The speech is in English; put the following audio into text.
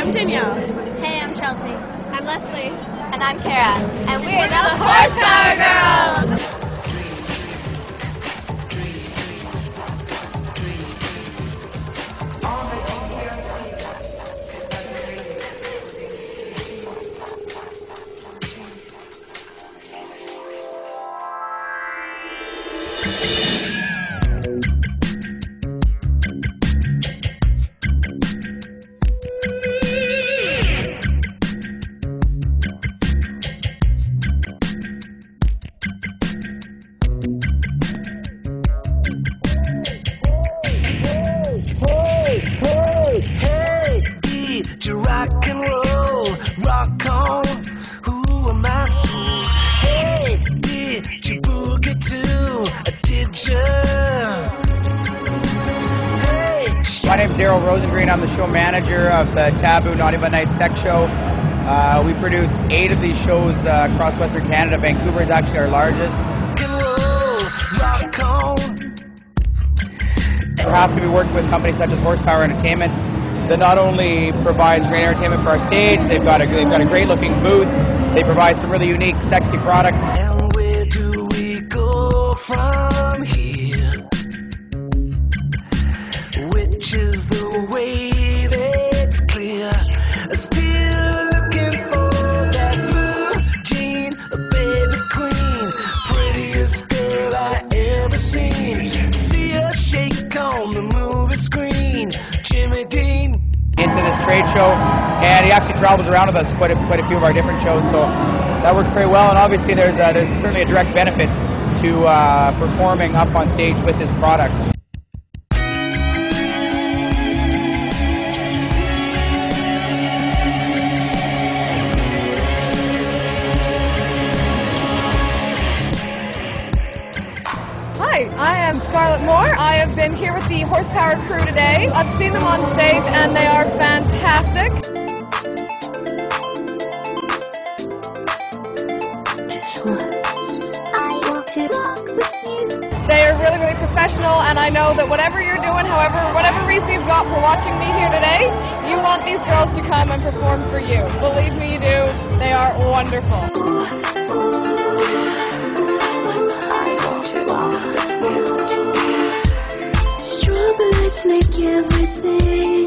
I'm Danielle. Hey, I'm Chelsea. I'm Leslie. And I'm Kara. And we're the HorsePower Girls! Hey, did you rock and roll? Rock on, who am I soul? Hey, did you boogie too? Did you? Hey, my name's Daryl Rosengreen. I'm the show manager of the Taboo Sex Show. We produce 8 of these shows across Western Canada. Vancouver is actually our largest. rock and roll, rock on. We're happy to be working with companies such as HorsePower Entertainment that not only provides great entertainment for our stage, they've got a great looking booth, they provide some really unique, sexy products. And where do we go from here? Which is the way that's clear? Still looking for that blue jean, baby queen, prettiest girl I ever seen. See her shake on the movie screen, Jimmy Dean. Into this trade show, and he actually travels around with us quite a few of our different shows, so that works very well. And obviously there's certainly a direct benefit to performing up on stage with his products. Hi, I am Scarlett Moore. I have been here with the HorsePower crew today. I've seen them on stage and they are fantastic. I want to walk with you. They are really, really professional, and I know that whatever you're doing, whatever reason you've got for watching me here today, you want these girls to come and perform for you. Believe me, you do. They are wonderful. Strobe lights make everything